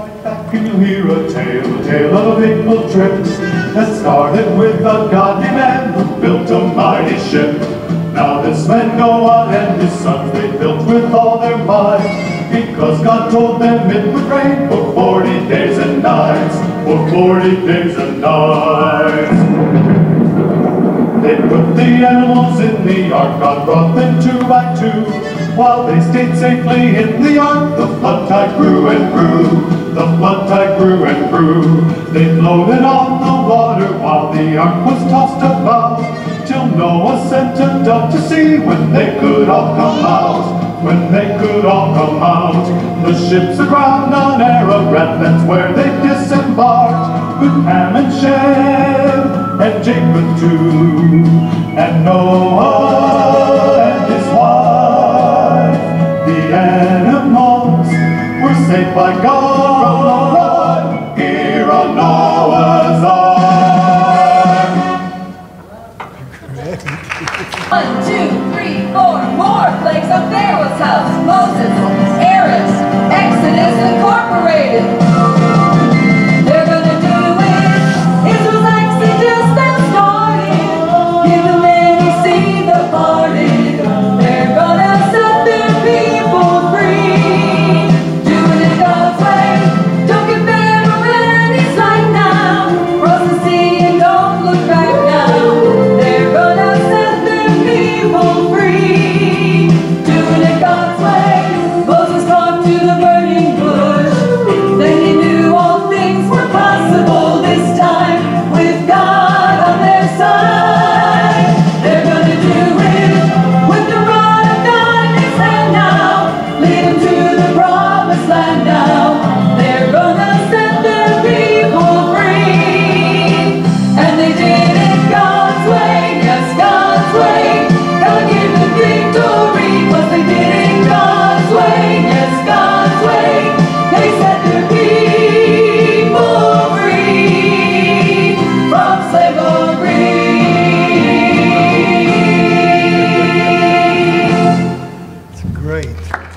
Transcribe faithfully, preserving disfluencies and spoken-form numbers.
Back and you'll hear a tale, a tale of a fateful trip that started with a godly man who built a mighty ship. Now this man Noah and his sons, they built with all their might, because God told them it would rain for forty days and nights, for forty days and nights. They put the animals in the ark, God brought them two by two. While they stayed safely in the ark, the flood tide grew and grew. The flood tide grew and grew. They floated on the water while the ark was tossed about, till Noah sent a dove to see when they could all come out. When they could all come out. The ship's aground on Ararat, that's where they disembarked, with Ham and Shem and Japheth too, and Noah and his wife. The animals were saved by God from the flood here on Noah's Ark. One, two, three, four, more plagues of Pharaoh's house. Moses, Aaron, Exodus Incorporated. They're gonna do it. Israelites, they just got started. Give them any seed the parted. They're gonna set their people free. Doing it God's way. Don't get mad or any sight now. Cross the sea and don't look back now. They're gonna set their people free. Doing it God's way. Moses talked to the burning bush. Then he knew all things were possible this time with God on their side. They're gonna do it with the rod of God in his hand now. Lead them to the promised land now. They're gonna set their people free. And they did it God's way, yes, God's way. God gave them victory, 'cause they did it God's way, yes, God's way. They set their people free from slavery. It's great.